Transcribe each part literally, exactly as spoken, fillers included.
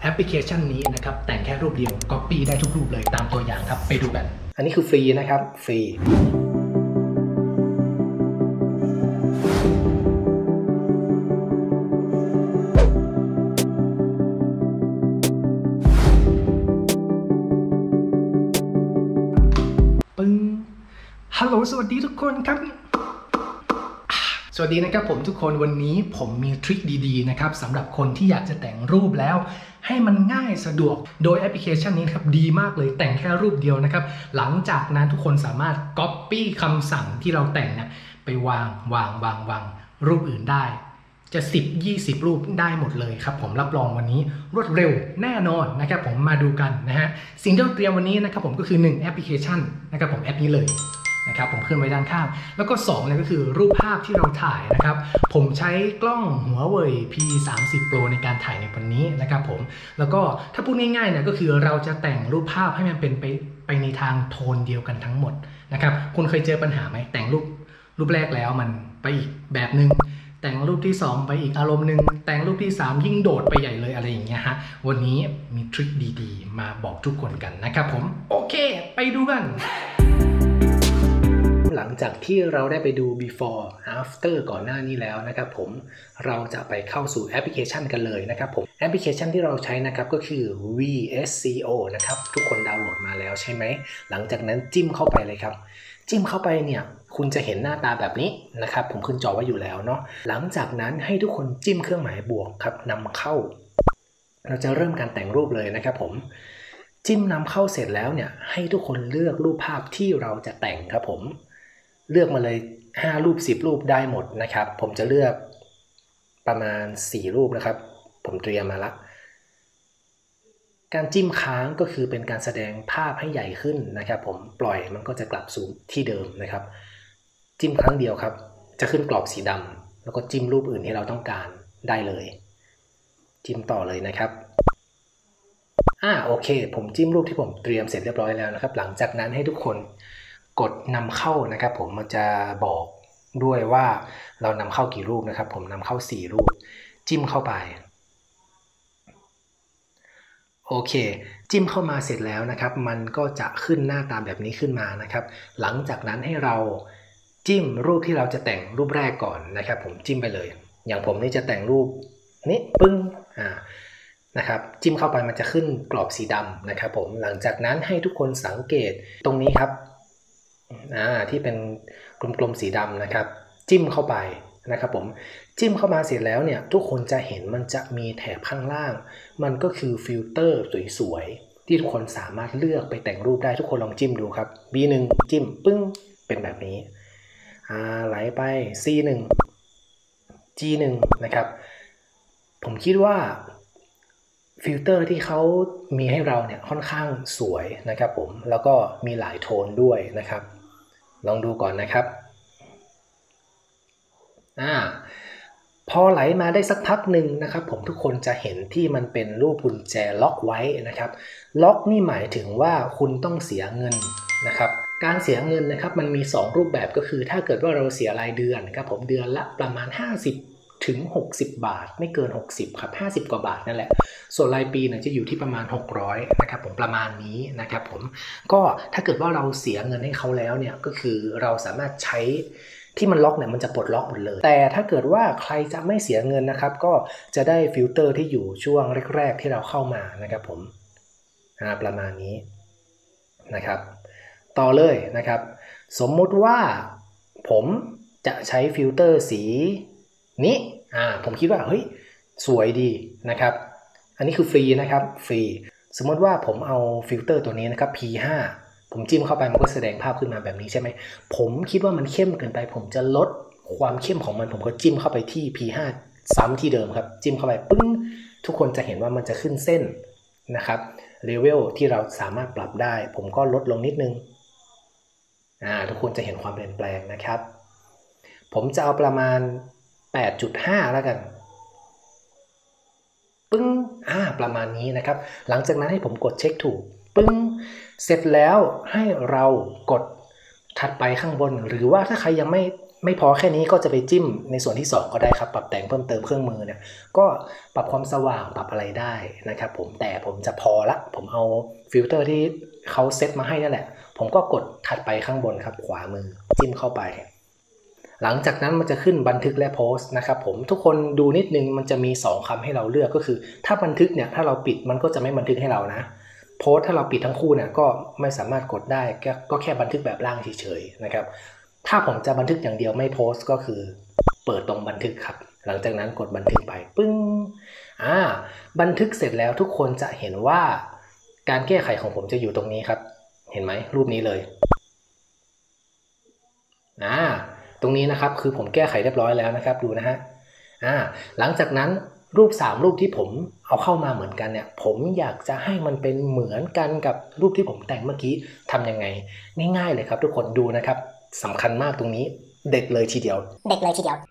แอปพลิเคชันนี้นะครับแต่งแค่รูปเดียว Copy ได้ทุกรูปเลยตามตัวอย่างครับไปดูกันอันนี้คือฟรีนะครับฟรีปึ้งฮัลโหลสวัสดีทุกคนครับสวัสดีนะครับผมทุกคนวันนี้ผมมีทริคดีๆนะครับสำหรับคนที่อยากจะแต่งรูปแล้วให้มันง่ายสะดวกโดยแอปพลิเคชันนี้ครับดีมากเลยแต่งแค่รูปเดียวนะครับหลังจากนั้นทุกคนสามารถ Copy คำสั่งที่เราแต่งนะไปวางวางวางวางรูปอื่นได้จะสิบ ยี่สิบรูปได้หมดเลยครับผมรับรองวันนี้รวดเร็วแน่นอนนะครับผมมาดูกันนะฮะสิ่งที่เราเตรียมวันนี้นะครับผมก็คือหนึ่งแอปพลิเคชันนะครับผมแอปนี้เลยนะครับผมขึ้นไว้ด้านข้างแล้วก็สองเนี่ยก็คือรูปภาพที่เราถ่ายนะครับผมใช้กล้อง Huawei พี สามสิบ Pro ในการถ่ายในวันนี้นะครับผมแล้วก็ถ้าพูดง่ายๆเนี่ยก็คือเราจะแต่งรูปภาพให้มันเป็นไปไปในทางโทนเดียวกันทั้งหมดนะครับคุณเคยเจอปัญหาไหมแต่งรูปรูปแรกแล้วมันไปอีกแบบนึงแต่งรูปที่สองไปอีกอารมณ์หนึ่งแต่งรูปที่สามยิ่งโดดไปใหญ่เลยอะไรอย่างเงี้ยฮะวันนี้มีทริคดีๆมาบอกทุกคนกันนะครับผมโอเคไปดูกันหลังจากที่เราได้ไปดู before after ก่อนหน้านี้แล้วนะครับผมเราจะไปเข้าสู่แอปพลิเคชันกันเลยนะครับผมแอปพลิเคชันที่เราใช้นะครับก็คือ วี เอส ซี โอ นะครับทุกคนดาวน์โหลดมาแล้วใช่ไหมหลังจากนั้นจิ้มเข้าไปเลยครับจิ้มเข้าไปเนี่ยคุณจะเห็นหน้าตาแบบนี้นะครับผมขึ้นจอไว้อยู่แล้วเนาะหลังจากนั้นให้ทุกคนจิ้มเครื่องหมายบวกครับนำเข้าเราจะเริ่มการแต่งรูปเลยนะครับผมจิ้มนำเข้าเสร็จแล้วเนี่ยให้ทุกคนเลือกรูปภาพที่เราจะแต่งครับผมเลือกมาเลยห้ารูปสิบรูปได้หมดนะครับผมจะเลือกประมาณสี่รูปนะครับผมเตรียมมาละการจิ้มค้างก็คือเป็นการแสดงภาพให้ใหญ่ขึ้นนะครับผมปล่อยมันก็จะกลับสู่ที่เดิมนะครับจิ้มครั้งเดียวครับจะขึ้นกรอบสีดำแล้วก็จิ้มรูปอื่นที่เราต้องการได้เลยจิ้มต่อเลยนะครับอ่าโอเคผมจิ้มรูปที่ผมเตรียมเสร็จเรียบร้อยแล้วนะครับหลังจากนั้นให้ทุกคนกดนำเข้านะครับผมมันจะบอกด้วยว่าเรานำเข้ากี่รูปนะครับผมนำเข้าสี่รูปจิ้มเข้าไปโอเคจิ้มเข้ามาเสร็จแล้วนะครับมันก็จะขึ้นหน้าตาแบบนี้ขึ้นมานะครับหลังจากนั้นให้เราจิ้มรูปที่เราจะแต่งรูปแรกก่อนนะครับผมจิ้มไปเลยอย่างผมนี่จะแต่งรูปนี้ปึ้งอ่านะครับจิ้มเข้าไปมันจะขึ้นกรอบสีดำนะครับผมหลังจากนั้นให้ทุกคนสังเกตตรงนี้ครับอ่าที่เป็นกลมๆสีดำนะครับจิ้มเข้าไปนะครับผมจิ้มเข้ามาเสร็จแล้วเนี่ยทุกคนจะเห็นมันจะมีแถบข้างล่างมันก็คือฟิลเตอร์สวยๆที่ทุกคนสามารถเลือกไปแต่งรูปได้ทุกคนลองจิ้มดูครับ บี หนึ่ง จิ้มปึ้งเป็นแบบนี้อ่าไหลไป ซี หนึ่ง จี หนึ่ง นะครับผมคิดว่าฟิลเตอร์ที่เขามีให้เราเนี่ยค่อนข้างสวยนะครับผมแล้วก็มีหลายโทนด้วยนะครับลองดูก่อนนะครับอ่าพอไหลมาได้สักพักหนึ่งนะครับผมทุกคนจะเห็นที่มันเป็นรูปกุญแจล็อกไว้นะครับล็อกนี่หมายถึงว่าคุณต้องเสียเงินนะครับการเสียเงินนะครับมันมีสองรูปแบบก็คือถ้าเกิดว่าเราเสียรายเดือนครับผมเดือนละประมาณห้าสิบถึงหกสิบบาทไม่เกินหกสิบครับห้าสิบกว่าบาทนั่นแหละส่วนรายปีเนี่ยจะอยู่ที่ประมาณหกร้อยนะครับผมประมาณนี้นะครับผมก็ถ้าเกิดว่าเราเสียเงินให้เขาแล้วเนี่ยก็คือเราสามารถใช้ที่มันล็อกเนี่ยมันจะปลดล็อกหมดเลยแต่ถ้าเกิดว่าใครจะไม่เสียเงินนะครับก็จะได้ฟิลเตอร์ที่อยู่ช่วงแรกๆที่เราเข้ามานะครับผมประมาณนี้นะครับต่อเลยนะครับสมมุติว่าผมจะใช้ฟิลเตอร์สีนี้อ่าผมคิดว่าเฮ้ยสวยดีนะครับอันนี้คือฟรีนะครับฟรีสมมติว่าผมเอาฟิลเตอร์ตัวนี้นะครับ พี ห้า ผมจิ้มเข้าไปมันก็แสดงภาพขึ้นมาแบบนี้ใช่ไหมผมคิดว่ามันเข้มเกินไปผมจะลดความเข้มของมันผมก็จิ้มเข้าไปที่ พี ห้า ซ้ำที่เดิมครับจิ้มเข้าไปปึ้งทุกคนจะเห็นว่ามันจะขึ้นเส้นนะครับเลเวลที่เราสามารถปรับได้ผมก็ลดลงนิดนึงอ่าทุกคนจะเห็นความเปลี่ยนแปลงนะครับผมจะเอาประมาณ แปดจุดห้า แล้วกันปึ้งอ่าประมาณนี้นะครับหลังจากนั้นให้ผมกดเช็คถูกปึ้งเสร็จแล้วให้เรากดถัดไปข้างบนหรือว่าถ้าใครยังไม่ไม่พอแค่นี้ก็จะไปจิ้มในส่วนที่สองก็ได้ครับปรับแต่งเพิ่มเติมเครื่องมือเนี่ยก็ปรับความสว่างปรับอะไรได้นะครับผมแต่ผมจะพอละผมเอาฟิลเตอร์ที่เขาเซตมาให้นั่นแหละผมก็กดถัดไปข้างบนครับขวามือจิ้มเข้าไปหลังจากนั้นมันจะขึ้นบันทึกและโพสต์นะครับผมทุกคนดูนิดนึงมันจะมีสองคำให้เราเลือกก็คือถ้าบันทึกเนี่ยถ้าเราปิดมันก็จะไม่บันทึกให้เรานะโพสต์ถ้าเราปิดทั้งคู่เนี่ยก็ไม่สามารถกดได้ก็แค่บันทึกแบบล่างเฉยๆนะครับถ้าผมจะบันทึกอย่างเดียวไม่โพสต์ก็คือเปิดตรงบันทึกครับหลังจากนั้นกดบันทึกไปปึ้งอ่าบันทึกเสร็จแล้วทุกคนจะเห็นว่าการแก้ไขของผมจะอยู่ตรงนี้ครับเห็นไหมรูปนี้เลยอ่าตรงนี้นะครับคือผมแก้ไขเรียบร้อยแล้วนะครับดูนะฮะอ่าหลังจากนั้นรูปสามรูปที่ผมเอาเข้ามาเหมือนกันเนี่ยผมอยากจะให้มันเป็นเหมือนกันกับรูปที่ผมแต่งเมื่อกี้ทำยังไงง่ายๆเลยครับทุกคนดูนะครับสำคัญมากตรงนี้เด็ดเลยทีเดียวเด็ดเลยทีเดียว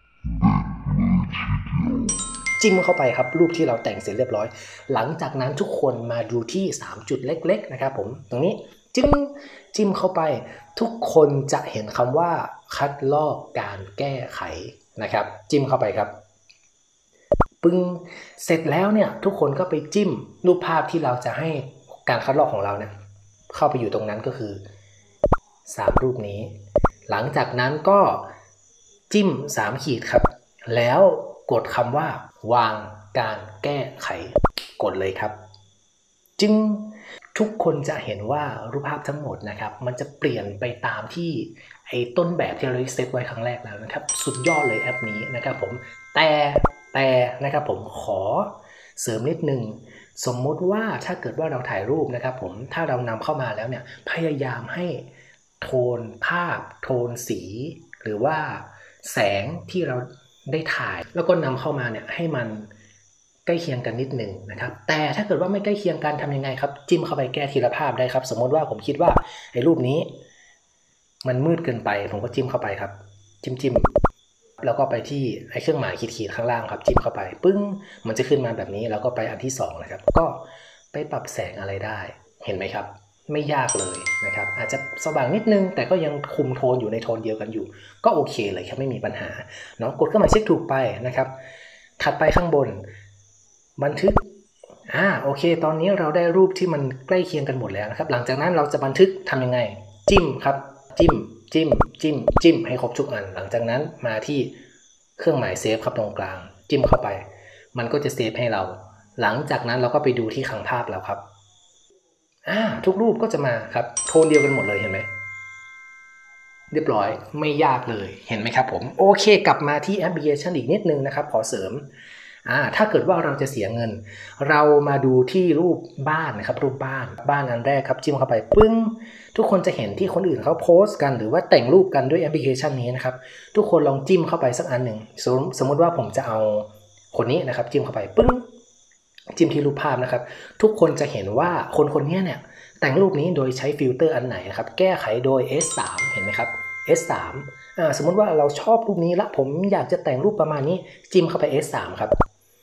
จิ้มเข้าไปครับรูปที่เราแต่งเสร็จเรียบร้อยหลังจากนั้นทุกคนมาดูที่สามจุดเล็กๆนะครับผมตรงนี้จิ้มจิ้มเข้าไปทุกคนจะเห็นคำว่าคัดลอกการแก้ไขนะครับจิ้มเข้าไปครับปึ้งเสร็จแล้วเนี่ยทุกคนก็ไปจิ้มรูปภาพที่เราจะให้การคัดลอกของเราเนี่ยเข้าไปอยู่ตรงนั้นก็คือสามรูปนี้หลังจากนั้นก็จิ้มสามขีดครับแล้วกดคำว่าวางการแก้ไขกดเลยครับจึงทุกคนจะเห็นว่ารูปภาพทั้งหมดนะครับมันจะเปลี่ยนไปตามที่ไอ้ต้นแบบที่เราเซตไว้ครั้งแรกแล้วนะครับสุดยอดเลยแอปนี้นะครับผมแต่แต่นะครับผมขอเสริมนิดนึงสมมุติว่าถ้าเกิดว่าเราถ่ายรูปนะครับผมถ้าเรานำเข้ามาแล้วเนี่ยพยายามให้โทนภาพโทนสีหรือว่าแสงที่เราได้ถ่ายแล้วก็นำเข้ามาเนี่ยให้มันใกล้เคียงกันนิดหนึ่งนะครับแต่ถ้าเกิดว่าไม่ใกล้เคียงกันทำยังไงครับจิ้มเข้าไปแก้ทีละภาพได้ครับสมมติว่าผมคิดว่าไอ้รูปนี้มันมืดเกินไปผมก็จิ้มเข้าไปครับจิ้มจิ้มแล้วก็ไปที่ไอ้เครื่องหมายขีดๆข้างล่างครับจิ้มเข้าไปปึ้งมันจะขึ้นมาแบบนี้แล้วก็ไปอันที่สองนะครับก็ไปปรับแสงอะไรได้เห็นไหมครับไม่ยากเลยนะครับอาจจะสว่างนิดนึงแต่ก็ยังคุมโทนอยู่ในโทนเดียวกันอยู่ก็โอเคเลยครับไม่มีปัญหาเนาะกดเครื่องหมายเช็คถูกไปนะครับถัดไปข้างบนบันทึกอ่าโอเคตอนนี้เราได้รูปที่มันใกล้เคียงกันหมดแล้วนะครับหลังจากนั้นเราจะบันทึกทำยังไงจิ้มครับจิ้มจิ้มจิ้มจิ้มให้ครบทุกอันหลังจากนั้นมาที่เครื่องหมายเซฟครับตรงกลางจิ้มเข้าไปมันก็จะเซฟให้เราหลังจากนั้นเราก็ไปดูที่ขังภาพแล้วครับอ่าทุกรูปก็จะมาครับโทนเดียวกันหมดเลยเห็นไหมเรียบร้อยไม่ยากเลยเห็นไหมครับผมโอเคกลับมาที่แอปพลิเคชันอีกนิดนึงนะครับขอเสริมอ่าถ้าเกิดว่าเราจะเสียเงินเรามาดูที่รูปบ้านนะครับรูปบ้านบ้านอันแรกครับจิ้มเข้าไปปึ้งทุกคนจะเห็นที่คนอื่นเขาโพสต์กันหรือว่าแต่งรูปกันด้วยแอปพลิเคชันนี้นะครับทุกคนลองจิ้มเข้าไปสักอันหนึ่งสมมติว่าผมจะเอาคนนี้นะครับจิ้มเข้าไปปึ้งจิ้มที่รูปภาพนะครับทุกคนจะเห็นว่าคนคนนี้เนี่ยแต่งรูปนี้โดยใช้ฟิลเตอร์อันไหนนะครับแก้ไขโดย เอส สาม เห็นไหมครับ เอส สาม อ่าสมมติว่าเราชอบรูปนี้ละผมอยากจะแต่งรูปประมาณนี้จิ้มเข้าไป เอส สาม ครับ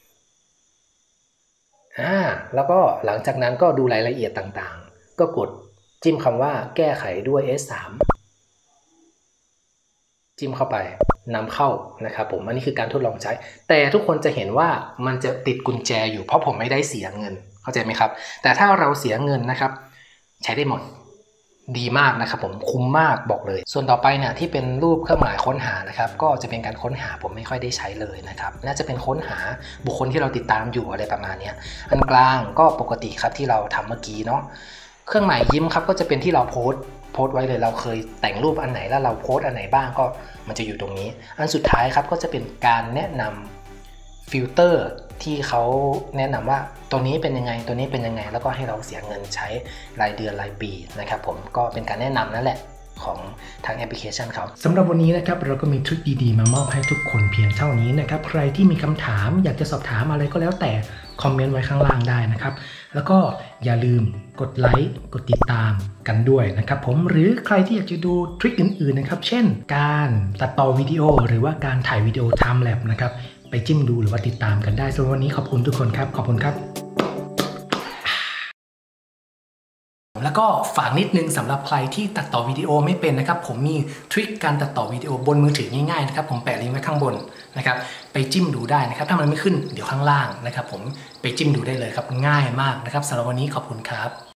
อ่าแล้วก็หลังจากนั้นก็ดูรายละเอียดต่างๆก็กดจิ้มคำว่าแก้ไขด้วย เอส สาม จิ้มเข้าไปนำเข้านะครับผมอันนี้คือการทดลองใช้แต่ทุกคนจะเห็นว่ามันจะติดกุญแจอยู่เพราะผมไม่ได้เสียเงินเข้าใจไหมครับแต่ถ้าเราเสียเงินนะครับใช้ได้หมดดีมากนะครับผมคุ้มมากบอกเลยส่วนต่อไปเนี่ยที่เป็นรูปเครื่องหมายค้นหานะครับก็จะเป็นการค้นหาผมไม่ค่อยได้ใช้เลยนะครับน่าจะเป็นค้นหาบุคคลที่เราติดตามอยู่อะไรประมาณนี้อันกลางก็ปกติครับที่เราทำเมื่อกี้เนาะเครื่องหมายยิ้มครับก็จะเป็นที่เราโพสต์โพสต์ไว้เลยเราเคยแต่งรูปอันไหนแล้วเราโพสต์อันไหนบ้างก็มันจะอยู่ตรงนี้อันสุดท้ายครับก็จะเป็นการแนะนำฟิลเตอร์ที่เขาแนะนำว่าตัวนี้เป็นยังไงตัวนี้เป็นยังไงแล้วก็ให้เราเสียเงินใช้รายเดือนรายปีนะครับผมก็เป็นการแนะนำนั่นแหละของทางแอปพลิเคชันเขาสำหรับวันนี้นะครับเราก็มีทริคดีๆมามอบให้ทุกคนเพียงเท่านี้นะครับใครที่มีคำถามอยากจะสอบถามอะไรก็แล้วแต่คอมเมนต์ไว้ข้างล่างได้นะครับแล้วก็อย่าลืมกดไลค์กดติดตามกันด้วยนะครับผมหรือใครที่อยากจะดูทริคอื่นๆนะครับเช่นการตัดต่อวิดีโอหรือว่าการถ่ายวิดีโอ Time Lapse นะครับไปจิ้มดูหรือว่าติดตามกันได้สำหรับวันนี้ขอบคุณทุกคนครับขอบคุณครับแล้วแล้วก็ฝากนิดนึงสำหรับใครที่ตัดต่อวิดีโอไม่เป็นนะครับผมมีทริคการตัดต่อวิดีโอบนมือถือง่ายๆนะครับผมแปะลิงก์ไว้ข้างบนนะครับไปจิ้มดูได้นะครับถ้ามันไม่ขึ้นเดี๋ยวข้างล่างนะครับผมไปจิ้มดูได้เลยครับง่ายมากนะครับสำหรับวันนี้ขอบคุณครับ